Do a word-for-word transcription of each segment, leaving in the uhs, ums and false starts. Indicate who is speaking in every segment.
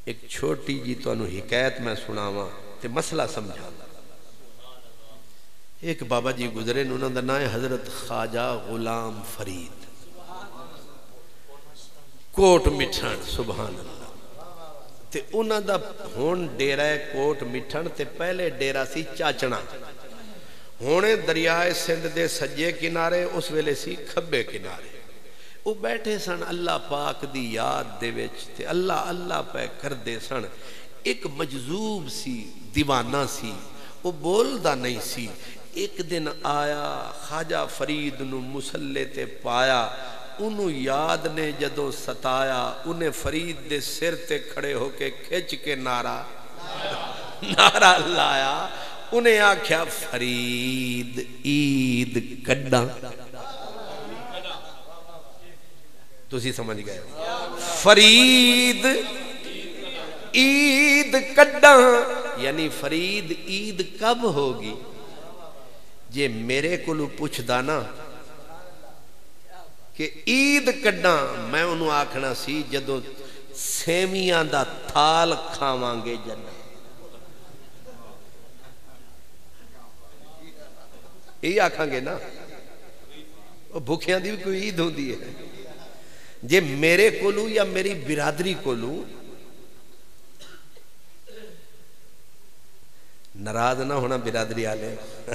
Speaker 1: ایک چھوٹی جی تو انہوں حکایت میں سناواں تے مسئلہ سمجھا. ایک بابا جی گزرے انہوں نے نام حضرت خواجہ غلام فرید کوٹ مٹھن. سبحان اللہ. تے انہوں دا ہون ڈیرہ کوٹ مٹھن تے پہلے ڈیرہ سی چاچنا. ہونے دریائے سندھ دے سجے کنارے اس ویلے سی کھبے کنارے. وہ بیٹھے سن اللہ پاک دی یاد دے وچ تے اللہ اللہ پہ کر دے سن. ایک مجذوب سی دیوانہ سی وہ بولدا نہیں سی. ایک دن آیا خواجہ فرید نو مسلے تے پایا. انہوں یاد نے جدوں ستایا انہیں فرید دے سر تے کھڑے ہو کے کھچ کے نعرہ نعرہ لایا. انہیں آکھیا فرید عید کڈاں. تسی سمجھ گئے فرید عید کڈاں یعنی فرید عید کب ہوگی. جے میرے کولو پوچھ دانا کہ عید کڈاں میں انہوں آکھنا سی جدو سیمیاں دا تھال کھاواں گے جنہ. یہی آکھاں گے نا بھوکیاں دی بھی کوئی عید ہوندی ہے. جے میرے کولو یا میری برادری کولو ناراض نہ ہونا برادری آلے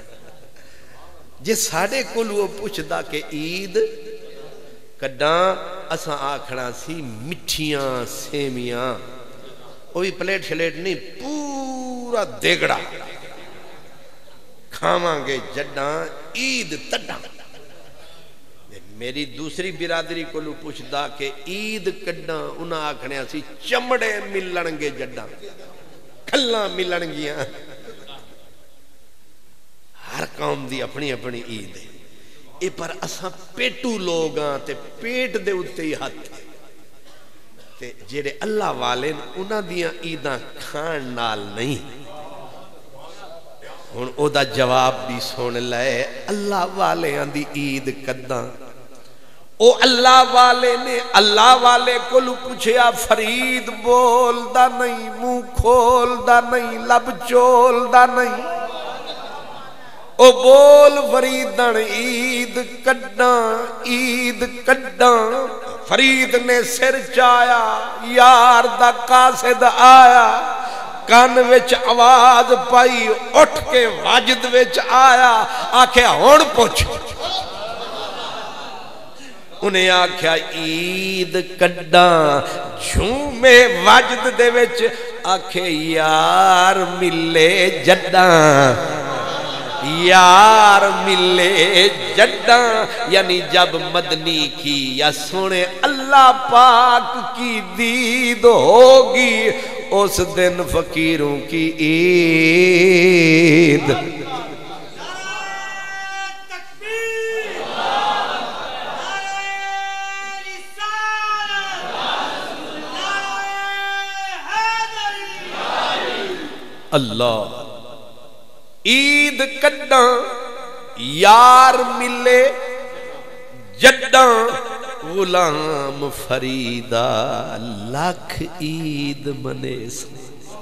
Speaker 1: جے ساڑے کولو پوچھ دا کہ عید کڈاں اساں آکھنا سی مٹھیاں سیمیاں. وہی پلیٹ شلیٹ نہیں پورا دیگڑا کھاواں گے جڈاں عید تڈاں. میری دوسری برادری کو لو پوچھ دا کہ عید کڈاں انہاں آکھنے سی چمڑے ملن گے جڈاں کھلاں ملن گیاں. ہر قوم دی اپنی اپنی عید ہے. اے پر اساں پیٹو لوگ ہاں تے پیٹ دے اتے ہی ہاتھ تے جڑے اللہ والے انہاں دیاں عیداں کھان نال نہیں. ہن او دا جواب بھی سن لے. اللہ والے دی عید کداں. او اللہ والے نے اللہ والے کو پوچھیا فرید بول دا نہیں منہ کھول دا نہیں لب چول دا نہیں. او بول فریدن عید کڈاں عید کڈاں. فرید نے سر چایا یار دا قاصد آیا. کان وچ آواز پائی اٹھ کے واجد وچ آیا. آکھے ہون پوچھ. انہیں آکھیا عید کڈاں جھومے واجد دے وچ. آکھے یار ملے جڈاں یار ملے جڈاں یعنی جب مدنی کی یا سونے اللہ پاک کی دید ہوگی اس دن فقیروں کی عید. اللہ عید کڈاں یار ملے جڈاں غلام فریدہ لاکھ عید منے سے.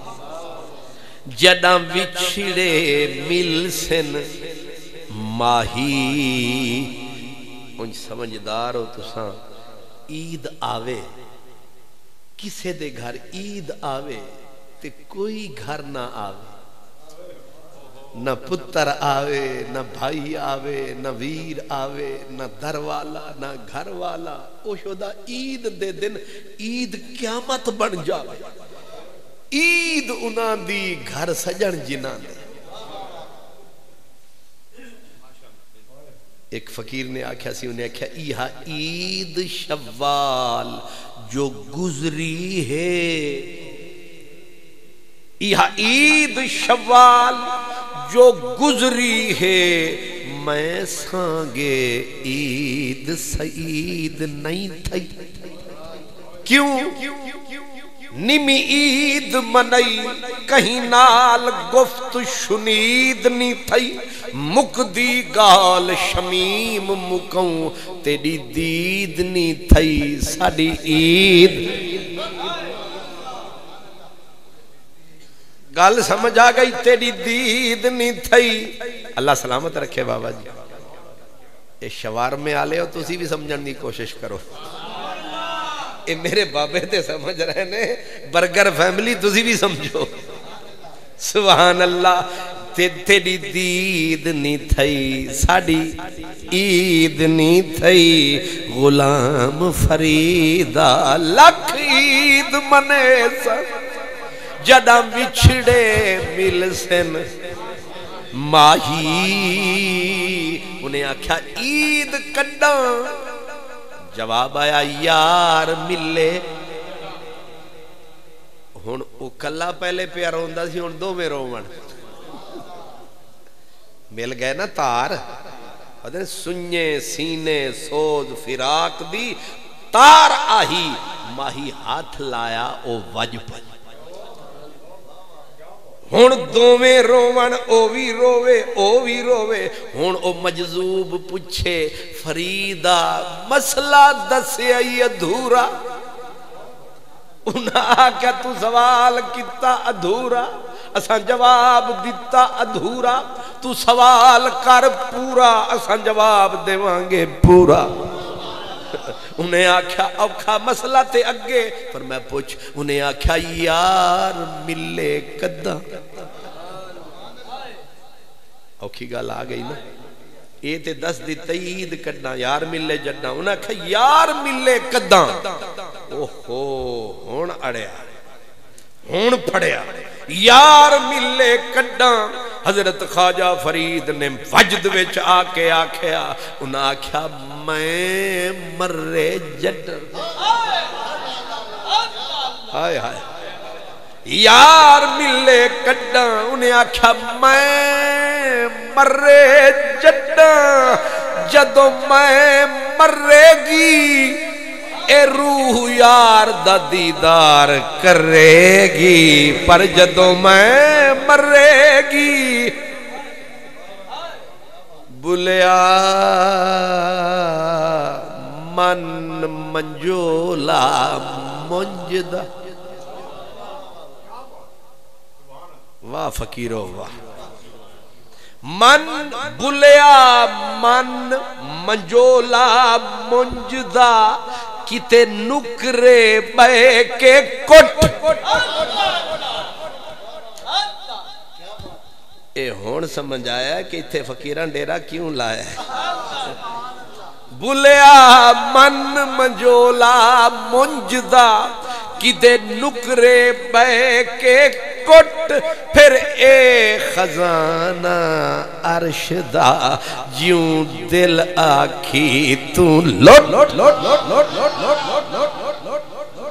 Speaker 1: جڈاں وچھڑے مل سن ماہی. انج سمجھدار ہو تساں عید آوے کسے دے گھر عید آوے تے کوئی گھر نہ آوے. نہ پتر آوے نہ بھائی آوے نہ ویر آوے نہ در والا نہ گھر والا. او شدہ عید دے دن عید قیامت بن جاوے. عید انہاں دی گھر سجن جنہاں دے. ایک فقیر نے آکھیا سی انہیں آکھیا ایہا عید شوال جو گزری ہے. ایہا عید شوال جو گزری ہے میں سانگے عید سعید نہیں تھئی. کیوں نمی عید منئی کہیں نال گفت شنید نہیں تھئی. مکدی گال شمیم مکوں تیری دید نہیں تھئی. ساڑی عید گل سمجھ آ گئی تیری دید نہیں تھئی اللہ سلامت رکھے بابا جی یہ شوارمے آلے ہو تسی بھی سمجھن دی کوشش کرو اے میرے بابے تے سمجھ رہے نے برگر فیملی تسی بھی سمجھو سبحان اللہ تیری دید نہیں تھئی ساڑی عید نہیں تھئی غلام فریدہ لکھ عید منے سن جڑا بچھڑے مل سن ماہی انہیں آکھا عید کڈا جواب آیا یار ملے ہن او کلا پہلے پیار ہوندا سی ہن دو میں روون مل گئے نا تار سنجے سینے سوز فراق دی تار آہی ماہی ہاتھ لایا او وج پج ہون دو میں روون او بھی روے او بھی روے ہون او مجذوب پچھے فریدہ مسئلہ دسے آئی ادھورا انہاں کیا تو سوال کتا ادھورا اساں جواب دیتا ادھورا تو سوال کر پورا اساں جواب دیوانگے پورا انہیں آکھا اوکھا مسئلہ تے اگے پر میں پوچھ انہیں آکھا یار ملے کدہ اوکھی گال آگئی نا اے تے دس دی تئید کرنا یار ملے جڑنا انہیں آکھا یار ملے کدہ اوہو ہون اڑیا ہون پھڑیا یار ملے کڈا حضرت خواجہ فرید نے وجد وچ آکے آکھیا انہاں آکھیا میں مرے جڈر ہائے ہائے یار ملے کڈا انہیں آکھیا میں مرے جڈر جدو میں مرے گی اے روح یار دا دیدار کرے گی پر جدو میں مرے گی بلیا من منجولا منجدہ واہ فقیرو واہ من بلیا من منجولا منجدہ کتے نکرے بے کے کٹ اے ہون سمجھ آیا کہ اتھے فقیران ڈیرا کیوں لائے بلیا من منجولا منجدہ کتے نکرے بے کے کٹ پھر اے خزانہ عرشدہ جیوں دل آکھی تو لوٹ لوٹ لوٹ لوٹ لوٹ لوٹ لوٹ لوٹ لوٹ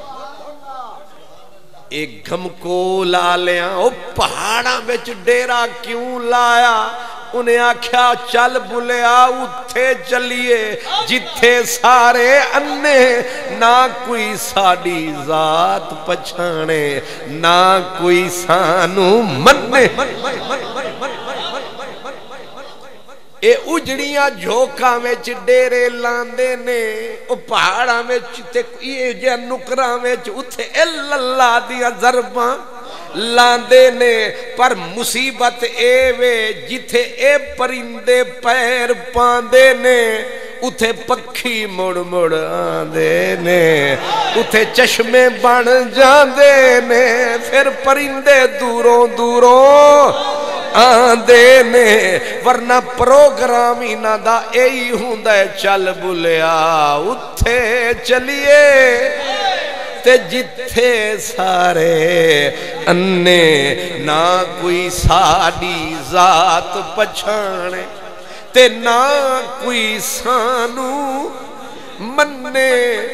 Speaker 1: ایک گھم کو لالیاں او پہاڑاں بچ ڈیرا کیوں لایا انہیں آکھیا چل بلیا اتھے چلیے جتھے سارے اننے نہ کوئی ساڑی ذات پچھانے نہ کوئی سانو مننے اے اجڑیاں جھوکاں میں ڈیرے لاندے نے او پہاڑاں میں یہ جے نکراں میں اتھے اللہ دیا ضرباں لاندے نے پر مصیبت اے وے جتھے اے پرندے پیر پاندے نے اتھے پکھی مڑ مڑ آندے نے اتھے چشمے بن جاندے نے پھر پرندے دوروں دوروں آندے نے ورنہ پروگرامی نہ دا اے ہوندہ چل بلیا اتھے چلیے تے جتھے سارے اننے نہ کوئی ساڑی ذات پچھانے تے نہ کوئی سانو مننے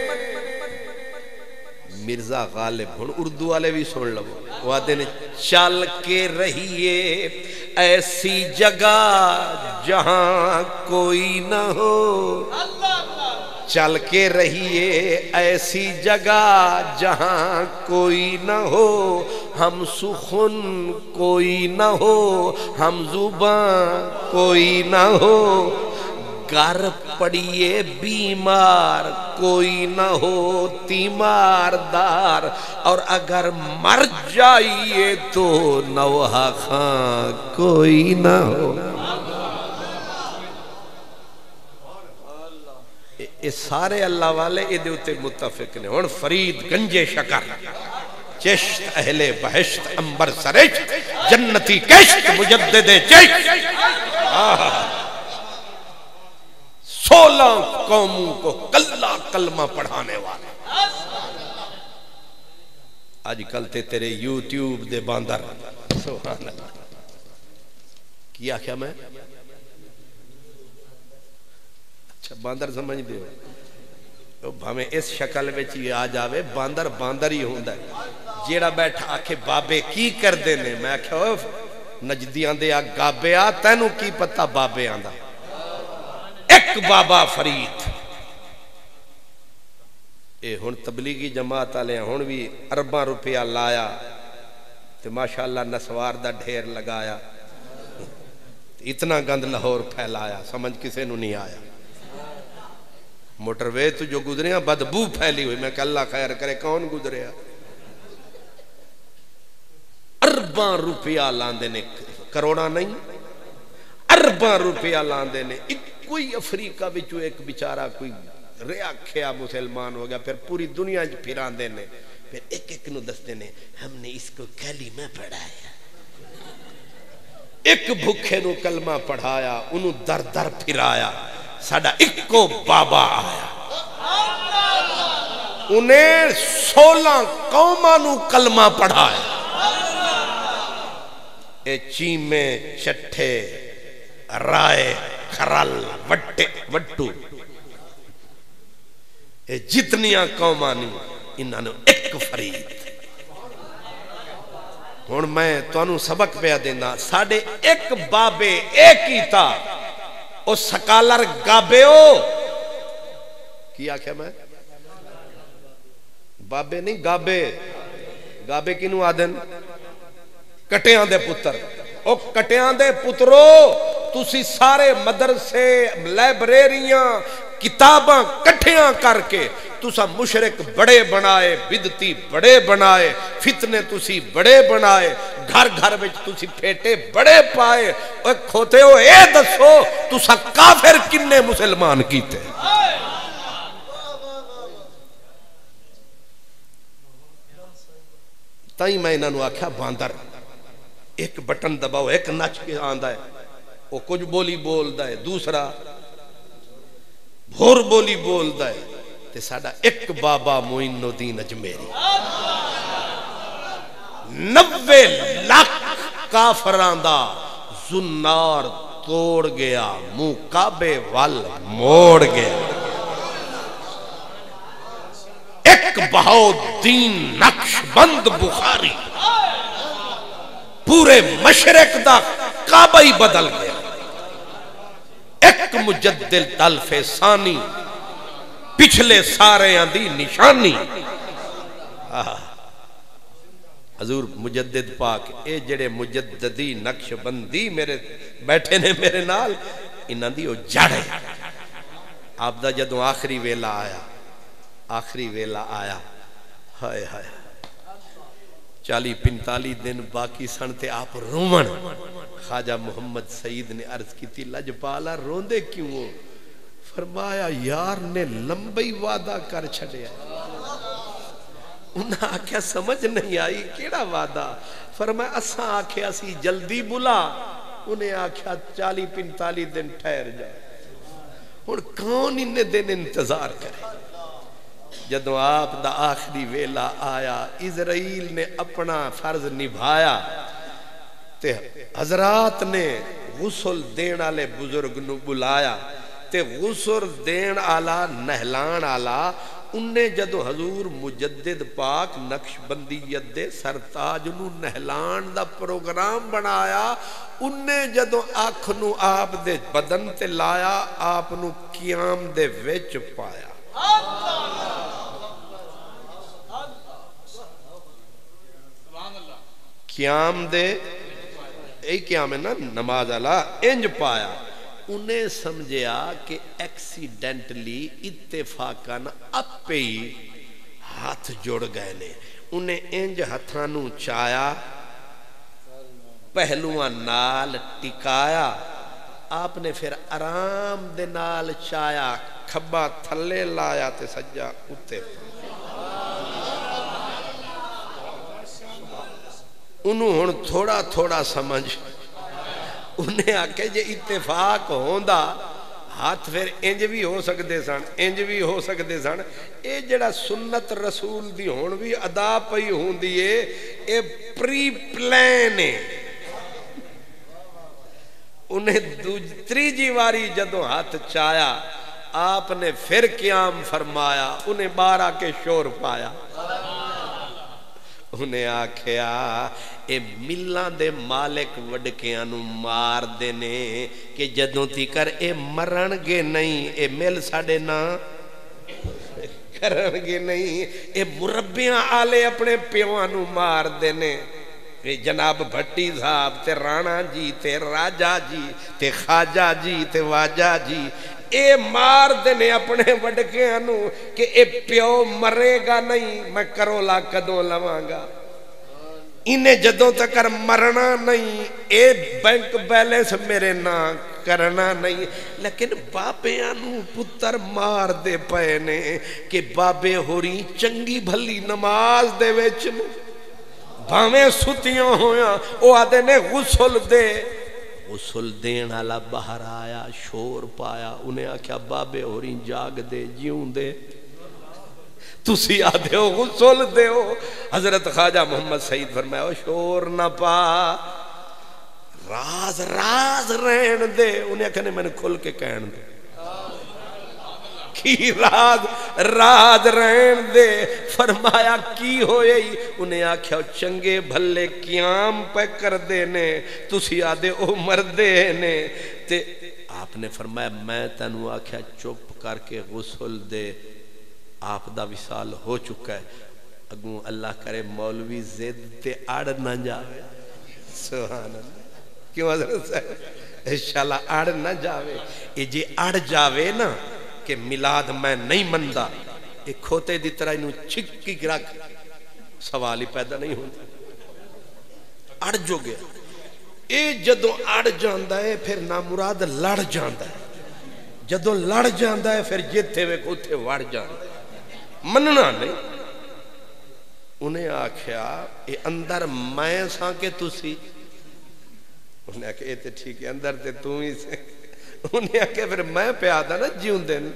Speaker 1: مرزا غالب ہن اردو والے بھی سن لو وعدے نے چل کے رہیے ایسی جگہ جہاں کوئی نہ ہو چل کے رہیے ایسی جگہ جہاں کوئی نہ ہو ہم سخن کوئی نہ ہو ہم زبان کوئی نہ ہو گر پڑیے بیمار کوئی نہ ہو تیماردار اور اگر مر جائیے تو نوحہ خان کوئی نہ ہو. یہ سارے اللہ والے ادھے اتے متفق نے. ہن فرید گنجے شکر چشت اہل بہشت امبر سرشت جنتی کشت مجدد چشت سولہ قوموں کو کلہ کلمہ پڑھانے والا. آج کل تے تیرے یوٹیوب دے باندر سبحان اللہ کیا کیا میں اچھا باندر سمجھ دے ہو ہمیں اس شکل میں چیئے آ جاوے باندر باندر ہی ہوندہ ہے. جیڑا بیٹھا آکھے بابے کی کر دینے میں آکھے نجدیاں دے آ گابے آ تینو کی پتہ بابے آندہ ایک بابا فرید. اے ہن تبلیغی جماعت آلے ہیں ہن بھی ارباں روپیہ لایا تو ماشاءاللہ نسوار دا ڈھیر لگایا اتنا گند لاہور پھیلایا سمجھ کسے نو نہیں آیا. موٹر وے تو جو گزرے ہیں بدبو پھیلی ہوئی میں کہ اللہ خیر کرے کون گزرے ہیں ارباں روپیہ لاندے نے کروڑا نہیں ارباں روپیہ لاندے نے. کوئی افریقہ بچو ایک بیچارہ کوئی ریا کھیا مسلمان ہو گیا پھر پوری دنیا پھران دینے پھر ایک ایک نو دستے نے ہم نے اس کو کلمہ پڑھایا ایک بھکھے نو کلمہ پڑھایا انہوں در در پھرایا ساڑھا ایک کو بابا آیا انہیں سولہ قومانو کلمہ پڑھایا. اے چیمے چٹھے رائے کھرل وٹے وٹو اے جتنیاں قومانی انہاں نے ایک فرید. ہن میں تو انہوں سبق پہ دینا ساڑھے ایک بابے ایک ہی تھا او سکالر گابے ہو کیا کیا میں بابے نہیں گابے گابے کنو آدن کٹیاں دے پتر او کٹیاں دے پترو تُسی سارے مدرسے لائبریریاں کتاباں کٹھیاں کر کے تُسا مشرک بڑے بنائے بدتی بڑے بنائے فتنے تُسی بڑے بنائے گھر گھر وچ تُسی پھیٹے بڑے پائے اور کھوتے ہو اے دسو تُسا کافر کنے مسلمان کیتے تائیں میں انہوں نے آکھا باندر ایک بٹن دباؤ ایک نچ کے آندہ ہے وہ کچھ بولی بول دا ہے دوسرا بھور بولی بول دا ہے تے ساڑھا ایک بابا معین الدین اجمیری نوے لاکھ کافران دا زنار توڑ گیا مقابے وال موڑ گیا ایک بہاؤدین نقش بند بخاری پورے مشرق دا کعبہ ہی بدل گیا ایک مجدد الف ثانی پچھلے سارے اندی نشانی. حضور مجدد پاک اے جڑے مجددی نقش بندی میرے بیٹھے نے میرے نال انہاں دی او جڑ ہے. آپ دا جدوں آخری ویلا آیا آخری ویلا آیا ہائے ہائے چالی پنتالی دن باقی سنتے آپ رومن خواجہ محمد سعید نے عرض کی تھی لجپالا روندے کیوں ہو فرمایا یار نے لمبی وعدہ کر چھڑے انہاں آکھیا سمجھ نہیں آئی کیڑا وعدہ فرمایا اساں آکھیا اسی جلدی بلا انہیں آکھیا چالی پنتالی دن ٹھہر جائے اور کون انہیں دن انتظار کرے. جدو آپ دا آخری ویلا آیا اسرائیل نے اپنا فرض نبھایا تے حضرات نے غسل دین آلے بزرگ نو بلایا تے غسل دین آلا نہلان آلا انہیں جدو حضور مجدد پاک نقش بندیت دے سرتاج نو نہلان دا پروگرام بنایا انہیں جدو آنکھ نو آپ دے بدن تے لایا آپ نو قیام دے وچ پایا. قیام دے ای قیام ہے نا نماز اللہ انج پایا انہیں سمجھیا کہ ایکسیڈنٹلی اتفاقاً اپے ہی ہاتھ جڑ گئے نے. انہیں انج ہتھانوں چایا پہلوان نال ٹکایا. آپ نے پھر آرام دے نال چایا کھبا تھلے لایا تے سجا اتے. انہوں ہن تھوڑا تھوڑا سمجھ انہیں آکے جے اتفاق ہوندا ہاتھ پھر انج بھی ہو سکتے سن انج بھی ہو سکتے سن. اے جڑا سنت رسول دی ہون بھی ادا پئی ہوندی ہے اے پری پلان ہے. انہیں تریجی واری جدوں ہاتھ چایا آپ نے پھر قیام فرمایا. انہیں بارہ کے شور پایا. انہیں آکھیا اے ملان دے مالک وڈکیاں نو مار دینے کہ جدوں تی کر اے مرن گے نہیں اے مل ساڑے نا کرن گے نہیں. اے مربیاں آلے اپنے پیوان نو مار دینے. جناب بھٹی صاحب تے رانا جی تے راجہ جی تے خاجہ جی تے واجہ جی اے مار دینے اپنے وڈکے انو کہ اے پیو مرے گا نہیں میں کرولا کدوں لوانگا. انہیں جدوں تک مرنا نہیں اے بینک بیلنس میرے نا کرنا نہیں. لیکن بابے انو پتر مار دے پہنے کہ بابے ہوری چنگی بھلی نماز دے ویچنے بھامیں ستیاں ہویاں او آدھے نے غسل دے. غسل دین والا باہر آیا شور پایا. انہیں آکھیا بابے ہوری جاگ دے جیوں دے تسی آدھے ہو غسل دے ہو. حضرت خواجہ محمد سعید فرمایا او شور نہ پا راز راز رہن دے. انہیں آکھنے میں نے کھل کے کہن دے کی راز راز رہن دے. فرمایا کی ہوئے ہی انہیں آکھیا چنگے بھلے قیام پہ کر دینے تسی آدھے او مردے نے. تے آپ نے فرمایا میں تنو آکھیا چپ کر کے غسل دے. آپ دا وصال ہو چکا ہے. اگوں اللہ کرے مولوی زد تے اڑ نہ جاوے. سبحان اللہ. کیوں حضرت صاحب انشاءاللہ اڑ نہ جاوے. یہ جے اڑ جاوے نا کہ میلاد میں نہیں مندہ ایک کھوتے دی طرح انہوں چھکی رکھ سوال ہی پیدا نہیں ہوتا. اڑ جو گیا اے جدوں اڑ جاندہ ہے پھر نامراد لڑ جاندہ ہے. جدوں لڑ جاندہ ہے پھر جتے ہوئے کوتے وڑ جاندہ ہے. مننا نہیں. انہیں آکھیا اے اندر میں ساں کے تسی. انہیں آکھیا اے تے ٹھیک ہے اندر تے تو ہی سے. انہیں آکھیا پھر میں پہ آدھا نا جیوں دن.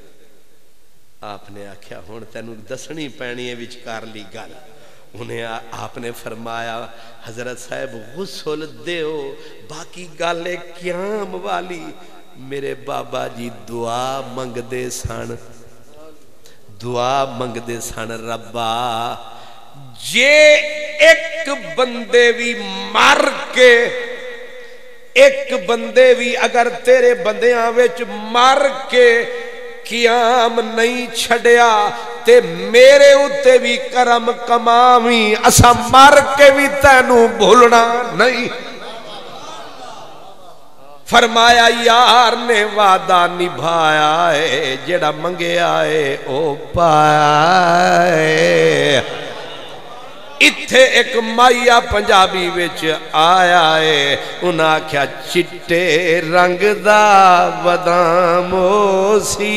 Speaker 1: آپ نے آکھیا ہون تینوں دسنی پینی ہے وچکار لی گل. انہیں آپ نے فرمایا حضرت صاحب غسل دیو باقی گالے قیام والی. میرے بابا جی دعا منگ دے سن دعا منگ دے سن ربا جے ایک بندے بھی مر کے ایک بندے بھی اگر تیرے بندیاں وچ مر کے قیام نہیں چھڑیا تے میرے اتے بھی کرم کمامی اسا مر کے بھی تینوں بھولنا نہیں. فرمایا یار نے وعدہ نبھایا ہے جڑا منگیا ہے او پایا ہے. اتھے ایک مائیا پنجابی وچ آیا ہے انہاں کیا چٹے رنگ دا بدامو سی.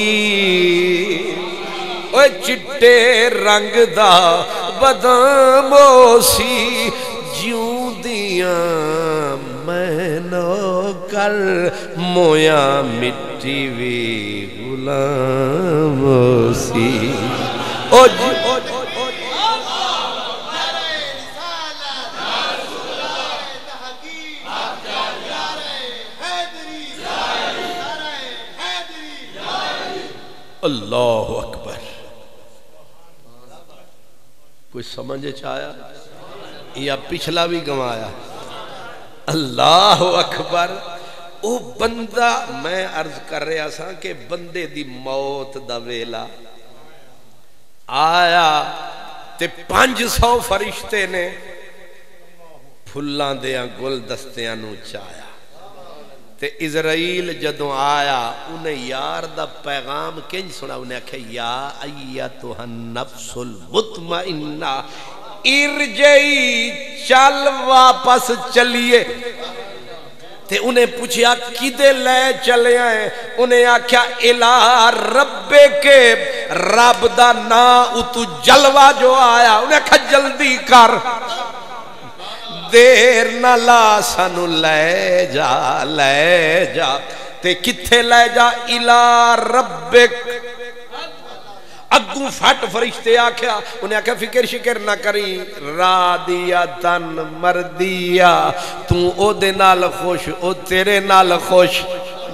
Speaker 1: اوہ چٹے رنگ دا بدامو سی جیوں دیاں میں نو کر مویا مٹی وی غلامو سی. او جی اللہ اکبر. کوئی سمجھے چاہیا یا پچھلا بھی گمایا. اللہ اکبر. او بندہ میں عرض کر رہا سا کہ بندے دی موت دا ویلا آیا تے پانچ سو فرشتے نے پھلاں دیاں گل دستیاں نو چایا تے اسرائیل جدوں آیا انہیں یار دا پیغام کنج سنا، انہیں کہا یا ایتھا النفس المطمئنہ ارجعی چل واپس چلیے. تے انہیں پوچھیا کدے لے چلے آئے؟ انہیں آکھیا الہ رب کے رب دا نا اتو جلوہ جو آیا. انہیں کہا جلدی کر دیر نہ لا سانو لے جا لے جا. تے کتھے لے جا؟ الہ ربک. اگوں پھٹ فرشتے آکھیا، انہیں آکھیا فکر شکر نہ کری رادیاتن مردیا، تو او دے نال خوش او تیرے نال خوش.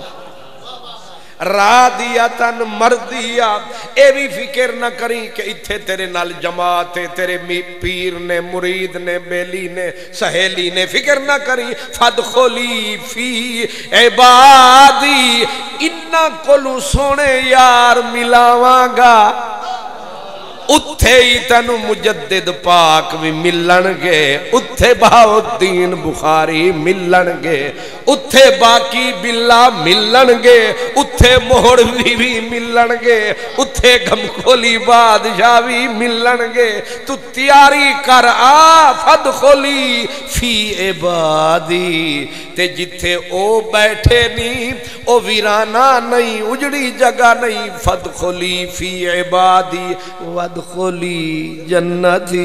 Speaker 1: رادیاتن مردیا، اے بھی فکر نہ کری کہ اتھے تیرے نال جماعت تیرے پیر نے مرید نے بیلی نے سہیلی نے، فکر نہ کری. فادخلی فی عبادی، انہاں کولوں سونے یار ملاواں گا. اتھے ہی تینو مجدد پاک بھی ملن گے، اتھے بہاؤالدین بخاری ملن گے، اتھے باقی باللہ ملن گے، اتھے مہروی بھی ملن گے، اتھے گمکھولی بادشاہ بھی ملن گے. تو تیاری کر آ فادخلی فی عبادی. تے جتھے او بیٹھے نہیں او ویرانہ نہیں اجڑی جگہ نہیں. فادخلی فی عبادی وادخلی جنتی.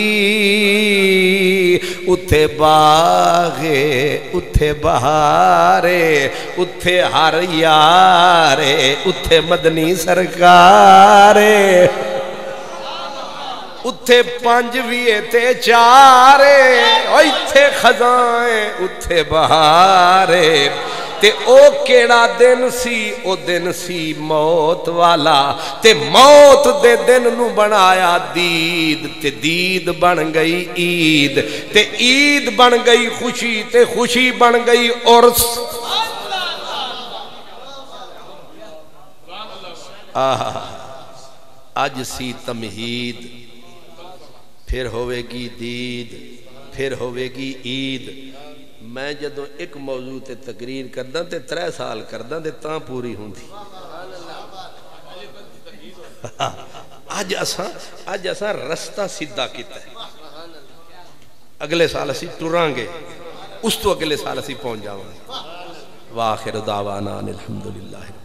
Speaker 1: اتھے باغے اتھے بہارے اتھے ہر یارے اتھے مدنی سرکارے اتھے پانچ ویے تے چارے اتھے خزائیں اتھے بہارے. تے او کیڑا دن سی؟ او دن سی موت والا. تے موت دے دن نو بنایا دید، تے دید بن گئی عید، تے عید بن گئی خوشی، تے خوشی بن گئی عرس. آہ اج سی تمہید، پھر ہوئے گی دید، پھر ہوئے گی عید. میں جدوں ایک موضوع تے تقریر کرداں تے ترے سال کرداں تے تاں پوری ہوں تھی. آج اساں آج اساں رستہ سیدھا کیتا ہے. اگلے سال اسی ٹران گے، اس تو اگلے سال اسی پہنچ جاواں. وآخر دعوانا الحمدللہ.